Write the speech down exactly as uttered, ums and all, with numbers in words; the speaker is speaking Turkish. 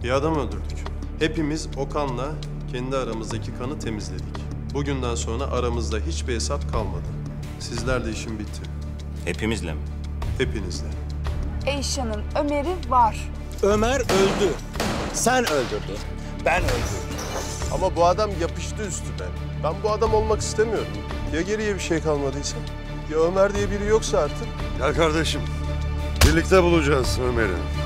Bir adam öldürdük. Hepimiz o kanla kendi aramızdaki kanı temizledik. Bugünden sonra aramızda hiçbir hesap kalmadı. Sizlerle işim bitti. Hepimizle mi? Hepinizle. Eyşan'ın Ömer'i var. Ömer öldü. Sen öldürdün. Ben öldürdüm. Ama bu adam yapıştı üstüme. Ben bu adam olmak istemiyorum. Ya geriye bir şey kalmadıysa? Ya Ömer diye biri yoksa artık? Gel kardeşim. Birlikte bulacağız Ömer'i.